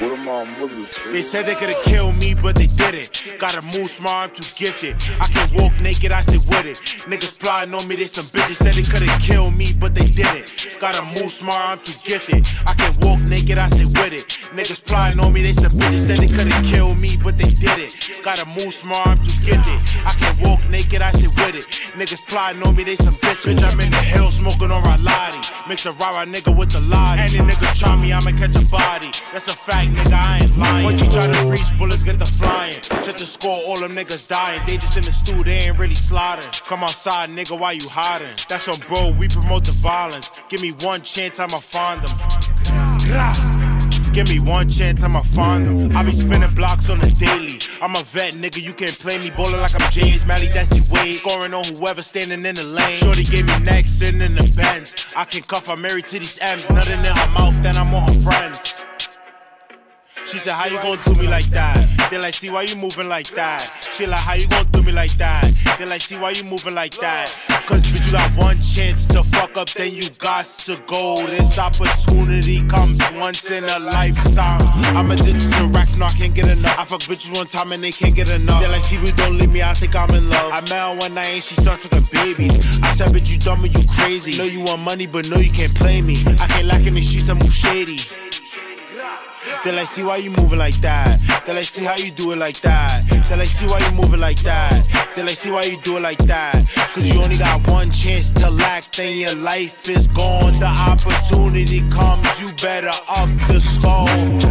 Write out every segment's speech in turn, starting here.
They said they could've killed me, but they didn't. Gotta move smart, I'm too gifted. I can walk naked, I stay with it. Niggas plotting on me, they some bitches. Said they could've killed me, but they didn't. Gotta move smart, I'm too gifted. I can walk naked, I stay with it. Niggas plotting on me, they some bitches. Said they could've killed me, but they didn't. Gotta move smart, I'm too gifted. I can walk naked, I stay with it. Niggas plotting on me, they some bitches. Bitch, I'm in the hills smoking on Ralati. Mix a rah-rah nigga with the lottie. Any nigga try me, I'ma catch a body. That's a fact, nigga, I ain't lying. Once you try to reach, bullets get the flying. Check the score, all them niggas dying. They just in the stew, they ain't really slaughtering. Come outside, nigga, why you hiding? That's on bro, we promote the violence. Give me one chance, I'ma find them. Give me one chance, I'ma find them. I be spinning blocks on the daily. I'm a vet, nigga, you can't play me. Bowling like I'm James, Mally, that's the way. Scoring on whoever standing in the lane. Shorty gave me neck, sitting in the Benz. I can cuff, I'm married to these M's. Nothing in her mouth, then I'm on her friends. She said, how you gon' do me like that? They like, see why you moving like that? She like, how you gon' do me like that? They like, see why you moving like that? Cause bitch, you got one chance to fuck up, then you got to go. This opportunity comes once in a lifetime. I'm addicted to racks, no, I can't get enough. I fuck bitches one time and they can't get enough. They like, see, we don't leave me, I think I'm in love. I met her one night and she started talking babies. I said, bitch, you dumb or you crazy? Know you want money, but no, you can't play me. I can't lack in the streets, I move shady. They like, see why you moving like that? They like, see how you do it like that? They like, see why you moving like that? They like, see why you do it like that? Cause you only got one chance to lack, then your life is gone. The opportunity comes, you better up the score.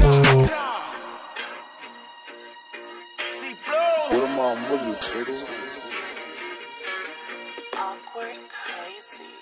See, bro. Awkward crazy.